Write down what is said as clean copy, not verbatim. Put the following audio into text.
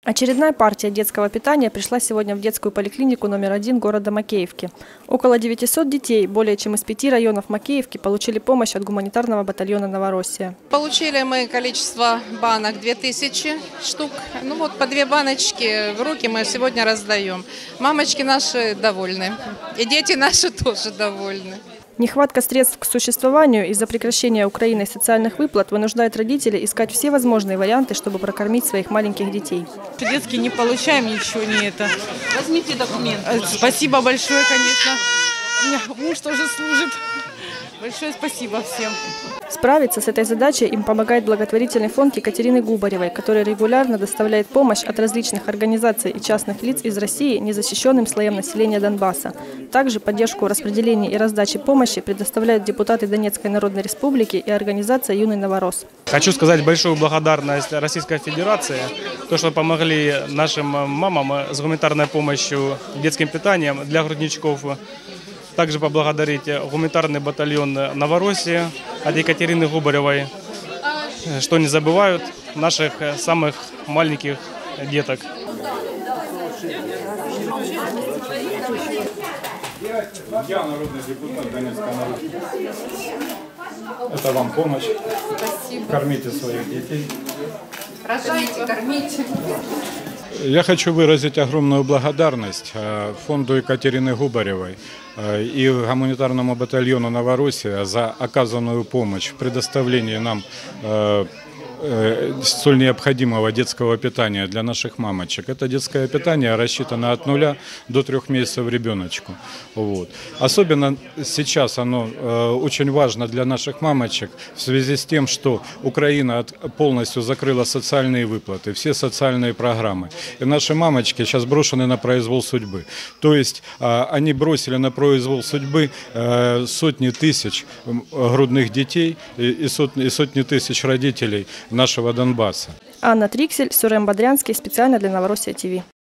Очередная партия детского питания пришла сегодня в детскую поликлинику номер 1 города Макеевки. Около 900 детей, более чем из 5 районов Макеевки, получили помощь от гуманитарного батальона «Новороссия». Получили мы количество банок 2000 штук. По 2 баночки в руки мы сегодня раздаем. Мамочки наши довольны. И дети наши тоже довольны. Нехватка средств к существованию из-за прекращения Украиной социальных выплат вынуждает родителей искать все возможные варианты, чтобы прокормить своих маленьких детей. Детские не получаем ничего, не это. Возьмите документы. Спасибо большое, конечно. У меня муж тоже служит. Большое спасибо всем. Справиться с этой задачей им помогает благотворительный фонд Екатерины Губаревой, который регулярно доставляет помощь от различных организаций и частных лиц из России незащищенным слоям населения Донбасса. Также поддержку в распределении и раздаче помощи предоставляют депутаты Донецкой Народной Республики и организация «Юный Новорос». Хочу сказать большую благодарность Российской Федерации, то, что помогли нашим мамам с гуманитарной помощью, детским питанием для грудничков. Также поблагодарить гуманитарный батальон «Новороссия» от Екатерины Губаревой, что не забывают наших самых маленьких деток. Я народный депутат Донецкой Народной Республики. Это вам помощь. Спасибо. Кормите своих детей. Рожайте, кормите. Я хочу выразить огромную благодарность фонду Екатерины Губаревой и гуманитарному батальону «Новороссия» за оказанную помощь в предоставлении нам столь необходимого детского питания для наших мамочек. Это детское питание рассчитано от 0 до 3 месяцев ребеночку. Вот. Особенно сейчас оно очень важно для наших мамочек в связи с тем, что Украина полностью закрыла социальные выплаты, все социальные программы. И наши мамочки сейчас брошены на произвол судьбы. То есть они бросили на произвол судьбы сотни тысяч грудных детей и сотни тысяч родителей нашего Донбасса. Анна Триксель, Сурем Бодрянский, специально для Новороссия ТВ.